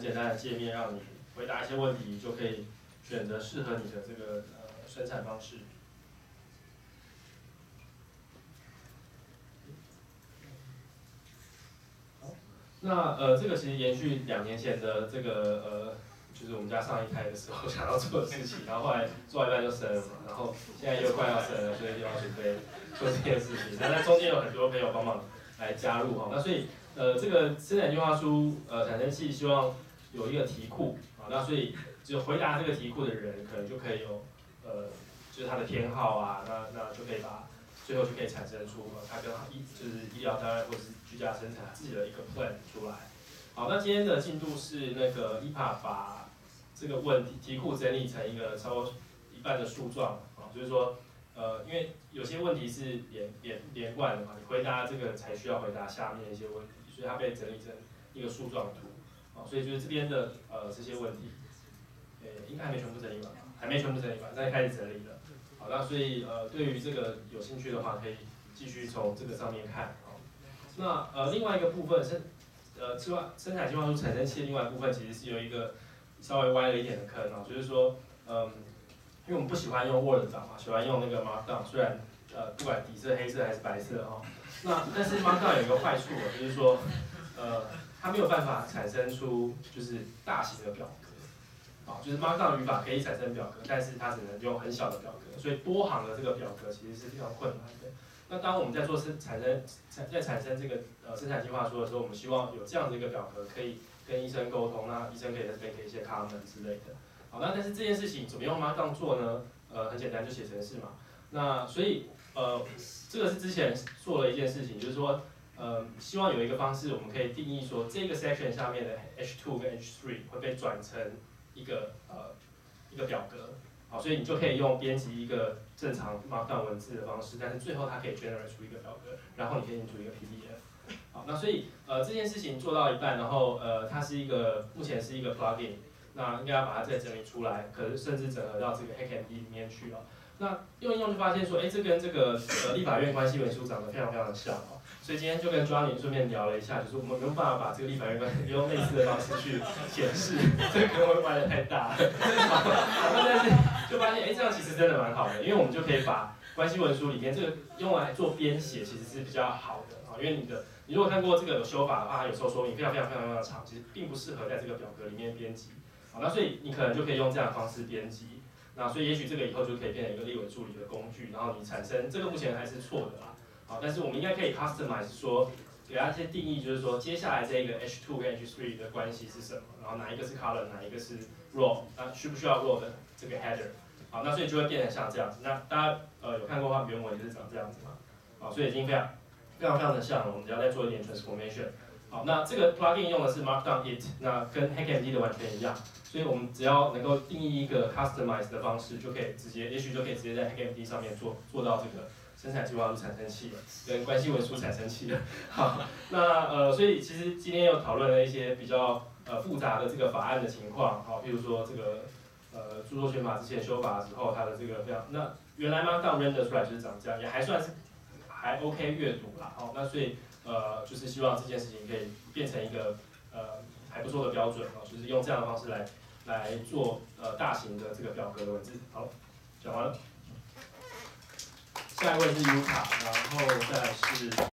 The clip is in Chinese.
简单的界面，让你回答一些问题，就可以选择适合你的这个生产方式。好，那这个其实延续2年前的这个就是我们家上一胎的时候想要做的事情，然后后来做到一半就生了嘛，然后现在又快要生了，所以又要准备做这件事情。那中间有很多朋友帮忙来加入哈，那所以这个生产计划书产生器希望有一个题库啊，那所以就回答这个题库的人可能就可以有就是他的偏好啊，那就可以把最后就可以产生出他跟就是医疗单位或者是居家生产自己的一个 plan 出来。好，那今天的进度是那个 IPA 把这个问题题库整理成一个超过一半的树状啊，就是说因为有些问题是连贯的嘛，你回答这个才需要回答下面一些问题，所以它被整理成一个树状图啊，所以就是这边的这些问题，应该还没全部整理完吧？还没全部整理完，但开始整理了。好，那所以对于这个有兴趣的话，可以继续从这个上面看啊。那另外一个部分是生产计划书产生器的另外一部分其实是有一个稍微歪了一点的坑啊，就是说因为我们不喜欢用 Word 档嘛，喜欢用那个 Markdown， 虽然不管底色黑色还是白色哈，但是 Markdown 有一个坏处就是说它没有办法产生出就是大型的表格，啊，就是 Markdown 语法可以产生表格，但是它只能用很小的表格，所以多行的这个表格其实是非常困难的。那当我们在做产生这个生产计划书的时候，我们希望有这样的一个表格可以跟医生沟通，那医生可以在这边给一些 comment 之类的。好，那但是这件事情怎么用 Markdown 做呢？很简单，就写程式嘛。那所以这个是之前做了一件事情，就是说希望有一个方式，我们可以定义说这个 section 下面的 H2 跟 H3 会被转成一个表格。好，所以你就可以用编辑一个正常 Markdown 文字的方式，但是最后它可以 generate 出一个表格，然后你可以印出一个 PDF。好，那所以这件事情做到一半，然后它是目前是一个 plugin， 那应该要把它再整理出来，可是甚至整合到这个 HackMD 里面去了。那用一用就发现说，这跟这个立法院关系文书长得非常非常的像哦。所以今天就跟 Johnny 顺便聊了一下，就是我们有没有办法把这个立法院关系用类似的方式去显示，这个可能会歪得太大了。但是就发现，这样其实真的蛮好的，因为我们就可以把关系文书里面这个用来做编写，其实是比较好的啊。因为你如果看过这个有修法的话，它有时候说明非常长，其实并不适合在这个表格里面编辑。好，那所以你可能就可以用这样的方式编辑。那所以也许这个以后就可以变成一个立委助理的工具，然后你产生这个目前还是错的啦。好，但是我们应该可以 customize 说，给它一些定义，就是说接下来这个 H2 跟 H3 的关系是什么，然后哪一个是 column， 哪一个是 row， 那需不需要 row 的这个 header。好，那所以就会变成像这样子。那大家有看过的话，原文就是长这样子嘛。好，所以已经非常的像了。我们只要再做一点 transformation。好，那这个 plugin 用的是 Markdown it， 那跟 HackMD 的完全一样。所以我们只要能够定义一个 customize 的方式，就可以也许就可以直接在 HackMD 上面做到这个生产计划书产生器跟关系文书产生器的。好，那所以其实今天又讨论了一些比较复杂的这个法案的情况，好，譬如说这个著作权法之前修法之后，它的这个那原来 Markdown render 出来就是长这样，也还算是还 OK 阅读啦，好，那所以就是希望这件事情可以变成一个还不错的标准啊，就是用这样的方式来做大型的这个表格的文字。好，讲完了。下一位是 Yuka，然后再来是。